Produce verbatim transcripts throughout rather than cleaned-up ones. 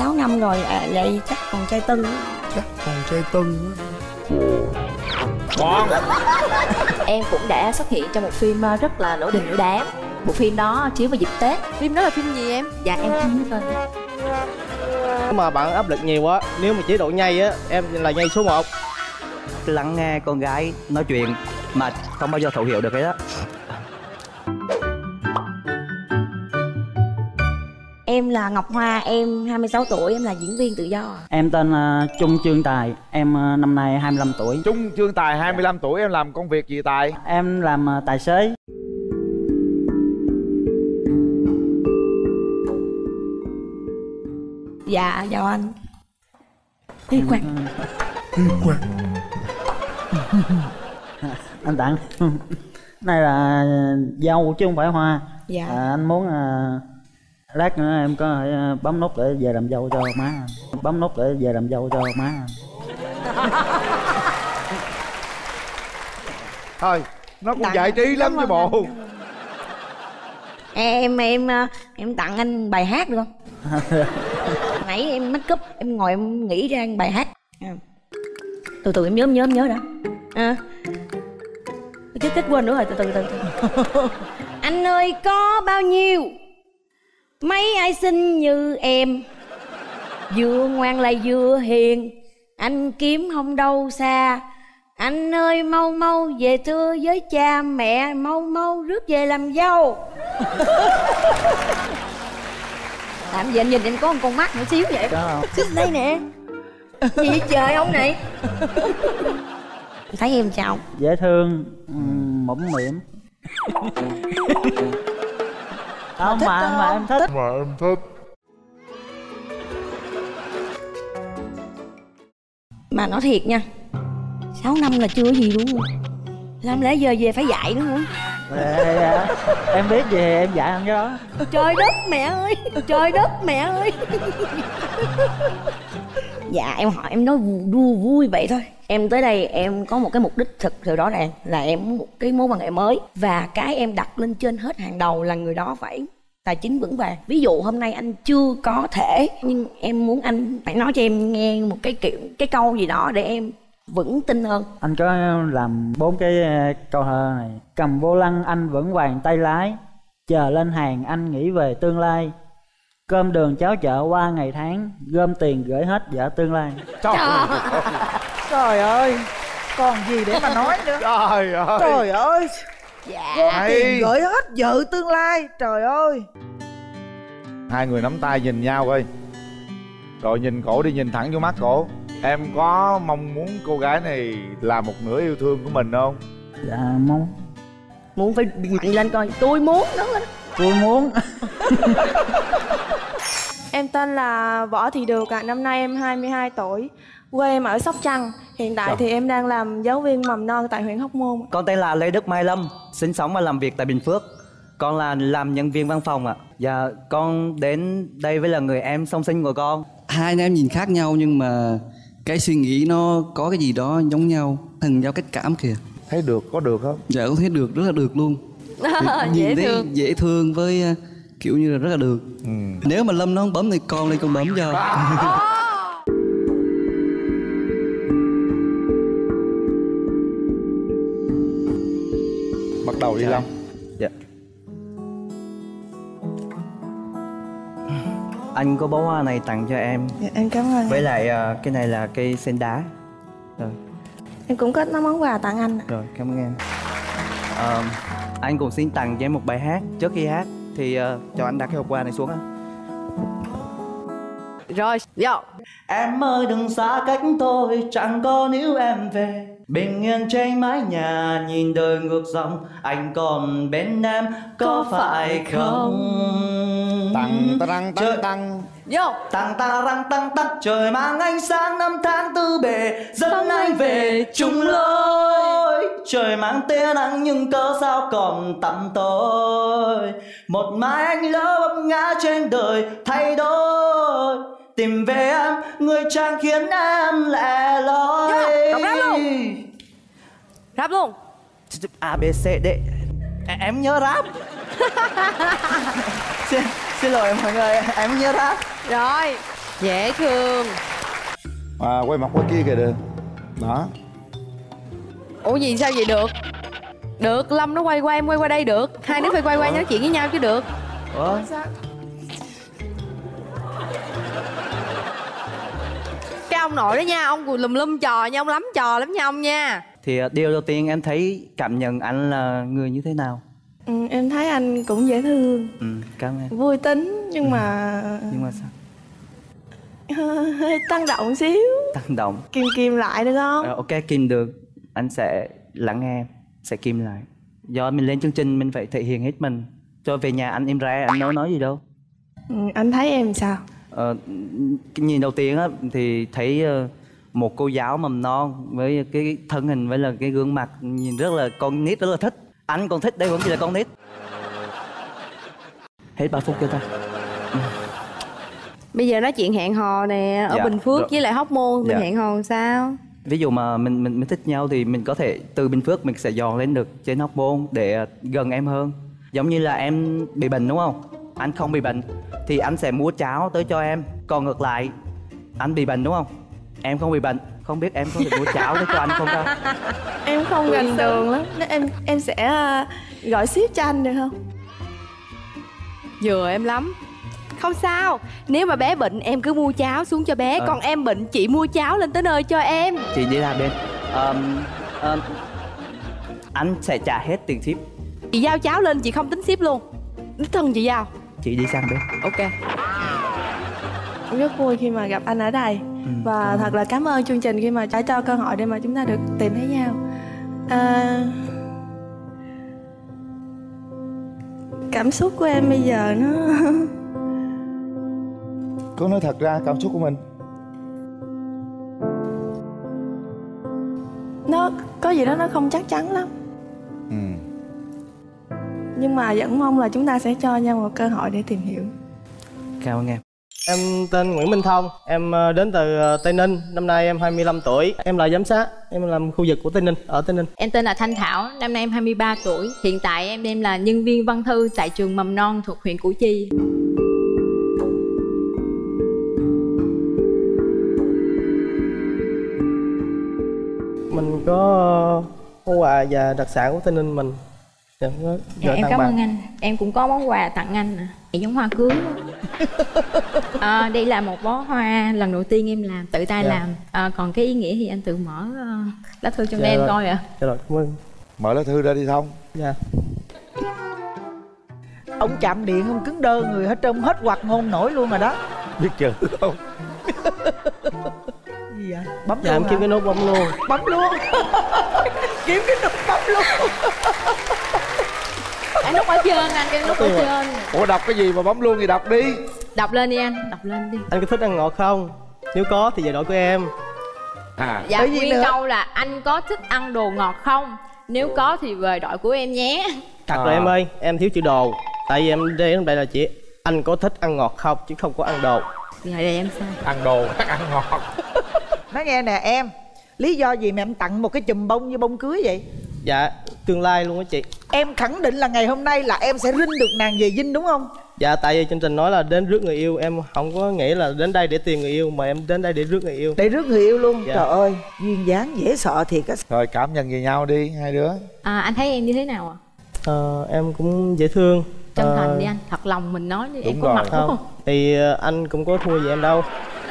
sáu năm rồi, à, vậy chắc còn trai tân. Chắc còn trai tân. Con. Em cũng đã xuất hiện trong một phim rất là nổi đình nổi đám. Bộ phim đó chiếu vào dịp Tết. Phim đó là phim gì em? Dạ em không nhớ tên. Nếu mà bạn áp lực nhiều á, nếu mà chế độ nhây á, em là nhây số một. Lắng nghe con gái nói chuyện mà không bao giờ thấu hiểu được cái đó. Em là Ngọc Hoa, em hai mươi sáu tuổi, em là diễn viên tự do. Em tên là Trung Trương Tài, em uh, năm nay hai mươi lăm tuổi. Trung Trương Tài, hai mươi lăm tuổi, em làm công việc gì Tài? Em làm uh, tài xế. Dạ, chào anh. Đi khoan. Đi khoan. Anh tặng. Này là dâu chứ không phải hoa. Dạ. À, anh muốn uh, lát nữa em có thể bấm nút để về làm dâu cho má anh. Bấm nút để về làm dâu cho má anh. Thôi, nó cũng Tặng. giải trí lắm chứ bộ. Em em em tặng anh bài hát được không? Nãy em make up, em ngồi em nghĩ ra bài hát. Từ từ em nhớ em nhớ em nhớ đã. À. Chết chết quên nữa rồi, từ từ từ từ. Anh ơi có bao nhiêu mấy ai xinh như em, vừa ngoan lại vừa hiền, anh kiếm không đâu xa. Anh ơi mau mau về thưa với cha mẹ, mau mau rước về làm dâu. Làm gì anh nhìn em có một con mắt nhỏ xíu vậy? Xích đây nè. Gì vậy trời ông này? Thấy em sao? Dễ thương, mũm mỉm. Không mà, mà, mà em thích. Mà em thích. Mà nói thiệt nha, sáu năm là chưa gì luôn. Làm lẽ giờ về phải dạy nữa hả? À, em biết gì em dạy anh cái đó. Trời đất mẹ ơi, trời đất mẹ ơi. Dạ em hỏi em nói đùa vui vậy thôi. Em tới đây em có một cái mục đích thực sự rõ ràng là em muốn một cái mối quan hệ mới. Và cái em đặt lên trên hết hàng đầu là người đó phải tài chính vững vàng. Ví dụ hôm nay anh chưa có thể, nhưng em muốn anh phải nói cho em nghe một cái kiểu cái câu gì đó để em vững tin hơn. Anh có làm bốn cái câu thơ này. Cầm vô lăng anh vững vàng tay lái, chờ lên hàng anh nghĩ về tương lai. Cơm đường cháo chợ qua ngày tháng, gom tiền gửi hết vợ tương lai. Trời ơi. Trời ơi, còn gì để mà nói nữa. Trời ơi. Trời ơi. Dạ. Gom tiền gửi hết vợ tương lai. Trời ơi. Hai người nắm tay nhìn nhau coi. Rồi nhìn cổ đi, nhìn thẳng vô mắt cổ. Em có mong muốn cô gái này là một nửa yêu thương của mình không? Dạ muốn. Muốn phải mạnh lên coi. Tôi muốn đó. Tôi muốn. Em tên là Võ Thị Được ạ, à. Năm nay em hai mươi hai tuổi. Quê em ở Sóc Trăng. Hiện tại Đó. thì em đang làm giáo viên mầm non tại huyện Hóc Môn. Con tên là Lê Đức Mai Lâm, sinh sống và làm việc tại Bình Phước. Con là làm nhân viên văn phòng ạ. À. Dạ, con đến đây với là người em song sinh của con. Hai anh em nhìn khác nhau nhưng mà cái suy nghĩ nó có cái gì đó giống nhau. Thần giao cách cảm kìa. Thấy được, có được không? Dạ con thấy được, rất là được luôn. Dễ thương. Dễ thương với kiểu như là rất là được. Ừ. Nếu mà Lâm nó không bấm thì con lên con bấm cho. Bắt đầu đi Lâm. Dạ. Anh có bó hoa này tặng cho em. Dạ, em cảm ơn. Với lại uh, cái này là cây sen đá. Rồi. Em cũng có món quà tặng anh. Rồi, cảm ơn em. Uh, anh cũng xin tặng cho em một bài hát. Trước khi hát thì uh, cho anh đặt cái hộp quà này xuống á. Rồi, vô. Em ơi đừng xa cách tôi, chẳng có níu em về. Bình yên trên mái nhà, nhìn đời ngược dòng. Anh còn bên em, có, có phải không? Tăng tăng tăng tăng. Vô. Tăng tăng tăng tăng tăng. Trời mang ánh sáng năm tháng tư bề, dẫn anh về chung lối. Trời mang tia nắng nhưng cớ sao còn tăm tối. Một mai anh lỡ vấp ngã trên đời thay đổi. Tìm về em, người chàng khiến em lẻ loi. Đọc rap luôn. Rap luôn. A, B, C, D. Em nhớ rap. xin, xin lỗi mọi người, em nhớ rap. Rồi. Dễ thương. À, quay mặt qua kia kìa được. Đó. Ủa gì sao vậy được? Được, Lâm nó quay qua em quay qua đây được. Hai đứa phải quay qua nói chuyện với nhau chứ được. Ủa? Cái ông nội đó nha, ông cùi lùm lum trò nha, ông lắm trò lắm nha ông nha. Thì điều đầu tiên em thấy cảm nhận anh là người như thế nào? Ừ, em thấy anh cũng dễ thương. Ừ, cảm ơn. Vui tính nhưng mà Nhưng mà sao? hơi tăng động xíu. Tăng động. Kìm kìm lại được không? Ờ, ok, kìm được. Anh sẽ lắng nghe em, sẽ kìm lại. Do mình lên chương trình mình phải thể hiện hết mình. Cho về nhà anh im ra, anh nói nói gì đâu. Ừ, anh thấy em sao? Ờ, cái nhìn đầu tiên á thì thấy uh, một cô giáo mầm non với cái thân hình với là cái gương mặt nhìn rất là con nít, rất là thích. Anh còn thích, đây vẫn chỉ là con nít. Hết ba phút cho ta. Bây giờ nói chuyện hẹn hò nè, ở Dạ, Bình Phước rồi. với lại Hóc Môn mình Dạ. hẹn hò sao? Ví dụ mà mình mình mình thích nhau thì mình có thể từ Bình Phước mình sẽ dò lên được trên Hóc Môn để gần em hơn. Giống như là em bị bệnh đúng không? Anh không bị bệnh thì anh sẽ mua cháo tới cho em. Còn ngược lại, anh bị bệnh đúng không? Em không bị bệnh, không biết em có thể mua cháo tới cho anh không ta? Em không gần đường lắm. Nên em em sẽ uh, gọi ship cho anh được không? Vừa em lắm. Không sao, nếu mà bé bệnh em cứ mua cháo xuống cho bé. Ờ. Còn em bệnh chị mua cháo lên tới nơi cho em. Chị đi làm bên. Um, um, anh sẽ trả hết tiền ship. Chị giao cháo lên chị không tính ship luôn. Đích thân chị giao. Chị đi sang bên. Ok. Em rất vui khi mà gặp anh ở đây. Ừ, Và thật là cảm ơn chương trình khi mà đã cho cơ hội để mà chúng ta được tìm thấy nhau. à, Cảm xúc của em bây giờ nó Cứ nói thật ra cảm xúc của mình. nó có gì đó nó không chắc chắn lắm. Ừ. Nhưng mà vẫn mong là chúng ta sẽ cho nhau một cơ hội để tìm hiểu. Cảm ơn em. Em tên Nguyễn Minh Thông, em ờ, đến từ ờ, Tây Ninh, năm nay em hai mươi lăm tuổi. Em là giám sát, em làm khu vực của Tây Ninh, ở Tây Ninh. Em tên là Thanh Thảo, năm nay em hai mươi ba tuổi. Hiện tại em đang là nhân viên văn thư tại trường mầm non thuộc huyện Củ Chi. Mình có ờ, món quà và đặc sản của Tây Ninh mình. Dạ, có Dạ, gửi em tặng cảm bạn. ơn anh. Em cũng có món quà tặng anh nè. Giống hoa cưới. À, đây là một bó hoa lần đầu tiên em làm, tự tay Dạ. làm. À, còn cái ý nghĩa thì anh tự mở uh, lá thư trong Dạ đây em rồi. coi ạ. Dạ rồi, cảm ơn. Mở lá thư ra đi Thông. Dạ. Ông chạm điện ông cứng đơ người hết trơn, hết hoạt ngôn nổi luôn rồi đó. Biết chữ không? Gì vậy? Bấm Dạ, luôn em kiếm hả? cái nút bấm luôn. Bấm luôn. Kiếm cái nút bấm luôn. Anh nút ở trên, anh cái nút ở trên. Ủa đọc cái gì mà bấm luôn thì đọc đi. Đọc lên đi anh, đọc lên đi. Anh có thích ăn ngọt không? Nếu có thì về đội của em. À. Dạ, Bởi vì nguyên nữa. câu là anh có thích ăn đồ ngọt không? Nếu có thì về đội của em nhé. Thật À. rồi em ơi, em thiếu chữ đồ. Tại vì em đến đây là chỉ anh có thích ăn ngọt không chứ không có ăn đồ. Rồi đây em sai. Ăn đồ khác ăn ngọt. Nói nghe nè em, lý do gì mà em tặng một cái chùm bông như bông cưới vậy? Dạ, tương lai luôn á chị. Em khẳng định là ngày hôm nay là em sẽ rinh được nàng về dinh đúng không? Dạ, tại vì chương trình nói là đến rước người yêu. Em không có nghĩ là đến đây để tìm người yêu, mà em đến đây để rước người yêu. Để rước người yêu luôn. Dạ. Trời ơi, duyên dáng dễ sợ thiệt á. Rồi cảm nhận về nhau đi hai đứa. À, anh thấy em như thế nào ạ? Ờ, em cũng dễ thương. Chân Ờ, thành đi anh, thật lòng mình nói đi. Em đúng có rồi. mặt đúng không. không? Thì ờ, anh cũng có thua gì em đâu.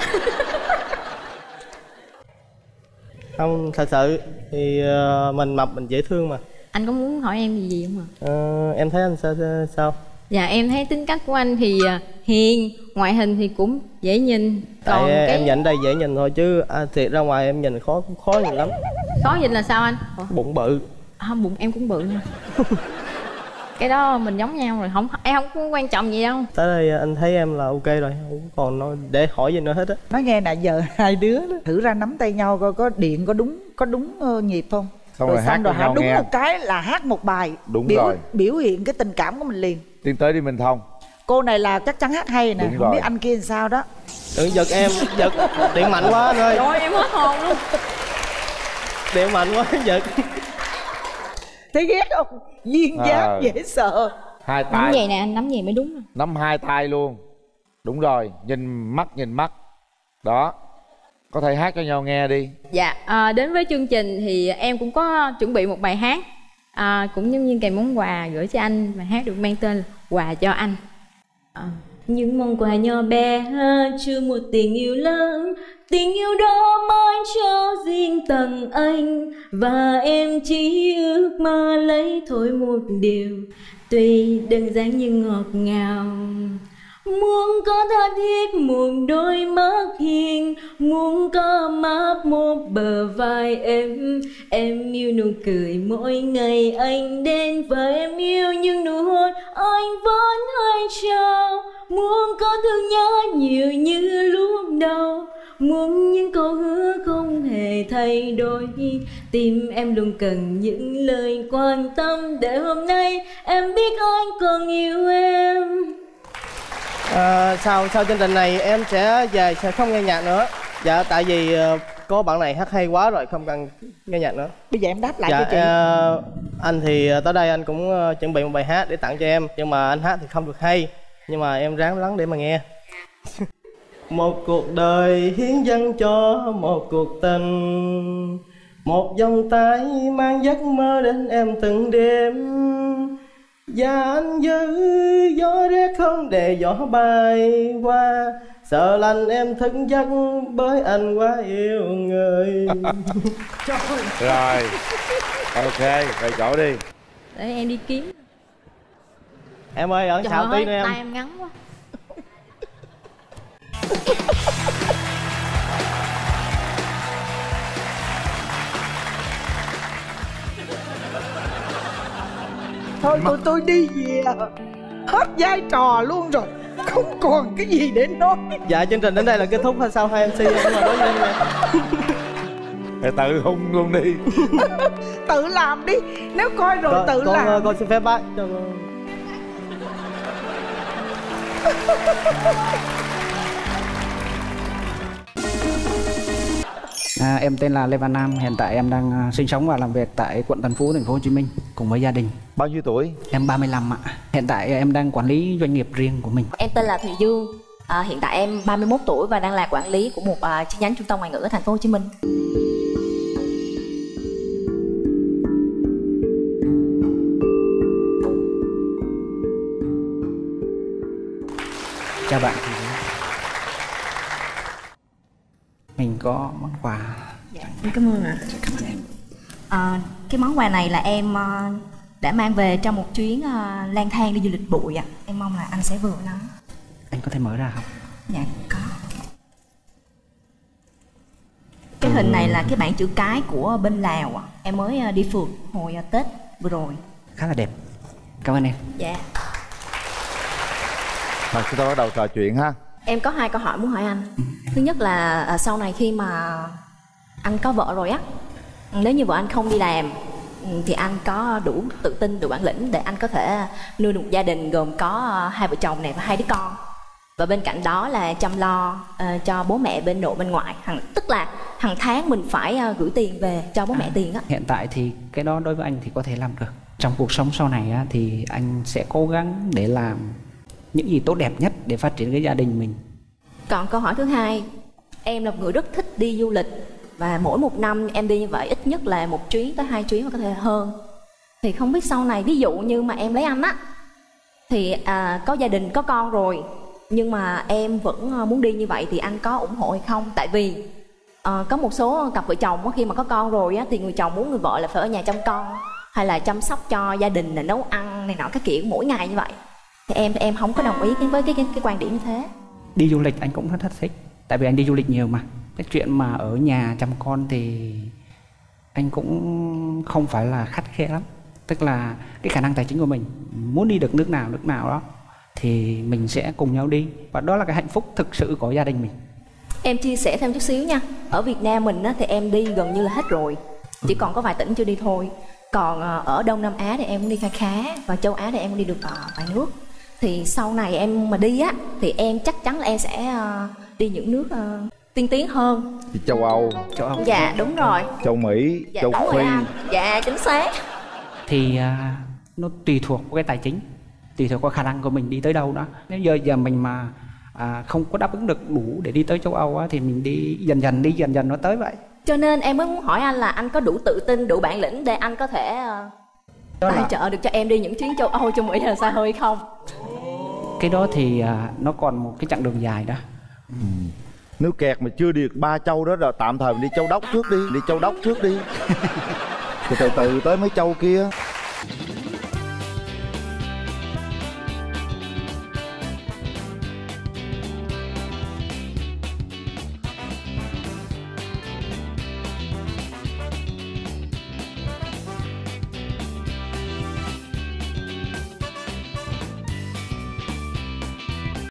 Không, thật sự thì ờ, mình mập mình dễ thương mà. Anh có muốn hỏi em gì gì không ạ? Ờ, em thấy anh sao sao? Dạ em thấy tính cách của anh thì à, hiền, ngoại hình thì cũng dễ nhìn. Tại Còn cái em nhìn đây dễ nhìn thôi chứ à, thiệt ra ngoài em nhìn khó khó nhìn lắm. khó nhìn là sao anh? Ủa? Bụng bự. À, bụng em cũng bự nha. Cái đó mình giống nhau rồi, không em không có quan trọng gì đâu. Tới đây anh thấy em là ok rồi, không còn nói để hỏi gì nữa hết á. Nói nghe nè, giờ hai đứa đó, thử ra nắm tay nhau coi có điện có đúng có đúng uh, nhịp không? Xong rồi hát xong rồi cho hả nhau đúng nghe. một cái là hát một bài. Đúng biểu, rồi. Biểu hiện cái tình cảm của mình liền. Tiến tới đi Minh Thông. Cô này là chắc chắn hát hay nè, Đúng không rồi. biết anh kia làm sao đó. Đừng giật em, giật điện mạnh quá anh ơi. Trời ơi em hết hồn luôn. Điện mạnh quá giật. Thấy ghét không? Duyên À. dáng dễ sợ. Hai Nắm tay. vậy nè anh, nắm vậy mới đúng. Nắm hai tay luôn. Đúng rồi, nhìn mắt nhìn mắt. Đó, có thể hát cho nhau nghe đi. Dạ, à, đến với chương trình thì em cũng có chuẩn bị một bài hát, à, cũng giống như kèm món quà gửi cho anh. Bài hát được mang tên là Quà cho anh. à. Những món quà nhỏ bé chưa một tình yêu lớn, tình yêu đó mãi cho riêng tầng anh. Và em chỉ ước mơ lấy thôi một điều, tuy đơn giản nhưng ngọt ngào. Muốn có tha thiết một đôi mắt hiền, muốn có mát một bờ vai em. Em yêu nụ cười mỗi ngày anh đến, và em yêu những nụ hôn anh vẫn hay trao. Muốn có thương nhớ nhiều như lúc đầu, muốn những câu hứa không hề thay đổi. Tim em luôn cần những lời quan tâm, để hôm nay em biết anh còn yêu em. À, sau sau chương trình này em sẽ về sẽ không nghe nhạc nữa. Dạ, tại vì uh, có bạn này hát hay quá rồi, không cần nghe nhạc nữa. Bây giờ em đáp lại dạ, cho chị. Uh, anh thì uh, tới đây anh cũng uh, chuẩn bị một bài hát để tặng cho em, nhưng mà anh hát thì không được hay, nhưng mà em ráng lắng để mà nghe. Một cuộc đời hiến dâng cho một cuộc tình, một vòng tay mang giấc mơ đến em từng đêm. Và anh giữ gió rét không để gió bay qua, sợ lạnh em thức giấc bởi anh quá yêu người. Rồi, ok, về chỗ đi. Để em đi kiếm. Em ơi, ở xào tí nữa em. Tay em ngắn quá. Thôi tụi tôi đi về, hết vai trò luôn rồi, không còn cái gì để nói. Dạ, chương trình đến đây là kết thúc hay sao hai em xê em mà nói với em nè. Thì tự hung luôn đi. Tự làm đi, nếu coi rồi con, tự con, làm. Con, con xin phép bác cho con. À, em tên là Lê Văn Nam, hiện tại em đang uh, sinh sống và làm việc tại quận Tân Phú, thành phố Hồ Chí Minh cùng với gia đình. Bao nhiêu tuổi? Em ba mươi lăm ạ. Hiện tại em đang quản lý doanh nghiệp riêng của mình. Em tên là Thùy Dương. À, hiện tại em ba mươi mốt tuổi và đang là quản lý của một uh, chi nhánh trung tâm ngoại ngữ ở thành phố Hồ Chí Minh. Chào bạn. Mình có món quà. Dạ, cảm ơn ạ. Cảm ơn em. À, cái món quà này là em uh, đã mang về trong một chuyến uh, lang thang đi du lịch bụi ạ. Em mong là anh sẽ vừa nó. Anh có thể mở ra không? Dạ, có. Cái hình này là cái bảng chữ cái của bên Lào ạ. Em mới uh, đi phượt hồi uh, Tết vừa rồi. Khá là đẹp. Cảm ơn em. Dạ. Mà chúng ta bắt đầu trò chuyện ha. Em có hai câu hỏi muốn hỏi anh. Thứ nhất là à, sau này khi mà anh có vợ rồi á, nếu như vợ anh không đi làm thì anh có đủ tự tin, đủ bản lĩnh để anh có thể nuôi được một gia đình gồm có hai vợ chồng này và hai đứa con, và bên cạnh đó là chăm lo uh, cho bố mẹ bên nội bên ngoại, hằng, tức là hàng tháng mình phải uh, gửi tiền về cho bố à, mẹ tiền á. Hiện tại thì cái đó đối với anh thì có thể làm được. Trong cuộc sống sau này á, thì anh sẽ cố gắng để làm những gì tốt đẹp nhất để phát triển cái gia đình mình. Còn câu hỏi thứ hai, em là một người rất thích đi du lịch và mỗi một năm em đi như vậy ít nhất là một chuyến tới hai chuyến và có thể hơn. Thì không biết sau này ví dụ như mà em lấy anh á, thì à, có gia đình có con rồi nhưng mà em vẫn muốn đi như vậy thì anh có ủng hộ hay không? Tại vì à, có một số cặp vợ chồng á, khi mà có con rồi á, thì người chồng muốn người vợ là phải ở nhà chăm con hay là chăm sóc cho gia đình, là nấu ăn này nọ các kiểu mỗi ngày như vậy. Thì em em không có đồng ý với cái, cái, cái quan điểm như thế. Đi du lịch anh cũng rất thích thích, tại vì anh đi du lịch nhiều mà. Cái chuyện mà ở nhà chăm con thì anh cũng không phải là khắt khe lắm. Tức là cái khả năng tài chính của mình, muốn đi được nước nào nước nào đó thì mình sẽ cùng nhau đi, và đó là cái hạnh phúc thực sự của gia đình mình. Em chia sẻ thêm chút xíu nha. Ở Việt Nam mình á, thì em đi gần như là hết rồi, chỉ còn có vài tỉnh chưa đi thôi. Còn ở Đông Nam Á thì em cũng đi khá khá, và châu Á thì em cũng đi được vài nước. Thì sau này em mà đi á thì em chắc chắn là em sẽ uh, đi những nước uh, tiên tiến hơn. Đi châu Âu. Châu Âu. Dạ đúng rồi. Châu Mỹ, dạ, châu Phi. Dạ chính xác. Thì uh, nó tùy thuộc vào cái tài chính, tùy thuộc vào khả năng của mình đi tới đâu đó. Nếu giờ giờ mình mà à, không có đáp ứng được đủ để đi tới châu Âu á, thì mình đi dần dần đi dần dần nó tới vậy. Cho nên em mới muốn hỏi anh là anh có đủ tự tin, đủ bản lĩnh để anh có thể uh, tài là... trợ được cho em đi những chuyến châu Âu, châu Mỹ là xa hơi không? Cái đó thì à, nó còn một cái chặng đường dài đó. Ừ. Nếu kẹt mà chưa đi được ba châu đó rồi tạm thời mình đi châu Đốc trước đi, đi châu Đốc trước đi. Từ từ từ tới mấy châu kia.